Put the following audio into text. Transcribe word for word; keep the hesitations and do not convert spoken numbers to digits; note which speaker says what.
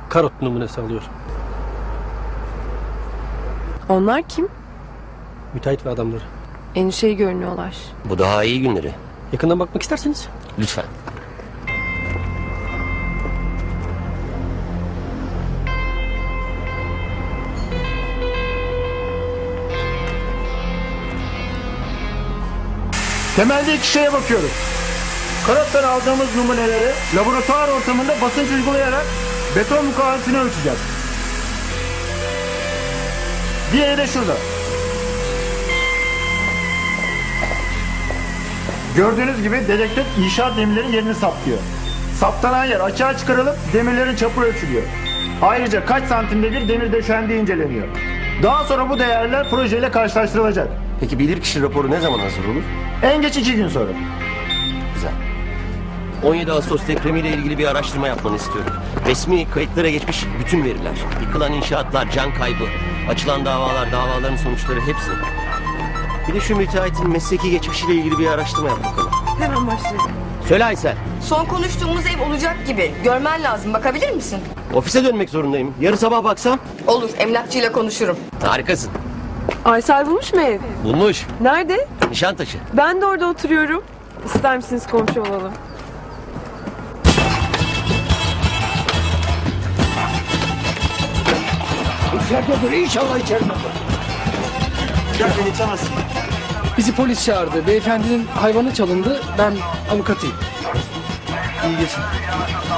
Speaker 1: karot numunesi alıyor.
Speaker 2: Onlar kim?
Speaker 1: Müteahhit ve adamları.
Speaker 2: Endişeli görünüyorlar.
Speaker 3: Bu daha iyi günleri.
Speaker 1: Yakından bakmak isterseniz.
Speaker 3: Lütfen.
Speaker 4: Temelde iki şeye bakıyoruz. Karottan aldığımız numuneleri laboratuvar ortamında basınç uygulayarak beton mukavemetini ölçeceğiz. Diğeri de şurada. Gördüğünüz gibi dedektör inşaat demirlerin yerini saptıyor. Saptanan yer açığa çıkarılıp demirlerin çapı ölçülüyor. Ayrıca kaç santimde bir demir döşendiği inceleniyor. Daha sonra bu değerler projeyle karşılaştırılacak.
Speaker 3: Peki bilirkişi raporu ne zaman hazır olur?
Speaker 4: En geç iki gün sonra.
Speaker 3: Güzel. on yedi Ağustos depremiyle ilgili bir araştırma yapmanı istiyorum. Resmi kayıtlara geçmiş bütün veriler. Yıkılan inşaatlar, can kaybı, açılan davalar, davaların sonuçları hepsi. Bir de şu müteahhitin mesleki geçmişiyle ilgili bir araştırma yap bakalım.
Speaker 2: Hemen başlayalım.
Speaker 3: Söyle Aysel.
Speaker 5: Son konuştuğumuz ev olacak gibi. Görmen lazım. Bakabilir misin?
Speaker 3: Ofise dönmek zorundayım. Yarın sabah baksam.
Speaker 5: Olur. Emlakçıyla konuşurum.
Speaker 3: Harikasın.
Speaker 2: Aysel bulmuş mu ev?
Speaker 3: Bulmuş.
Speaker 2: Nerede?
Speaker 3: Nişantaşı.
Speaker 2: Ben de orada oturuyorum. İster misiniz komşu olalım?
Speaker 6: İçeridedir inşallah içeride.
Speaker 4: Gel beni çağırsın.
Speaker 6: Bizi polis çağırdı. Beyefendinin hayvanı çalındı. Ben avukatıyım. İyi geceler.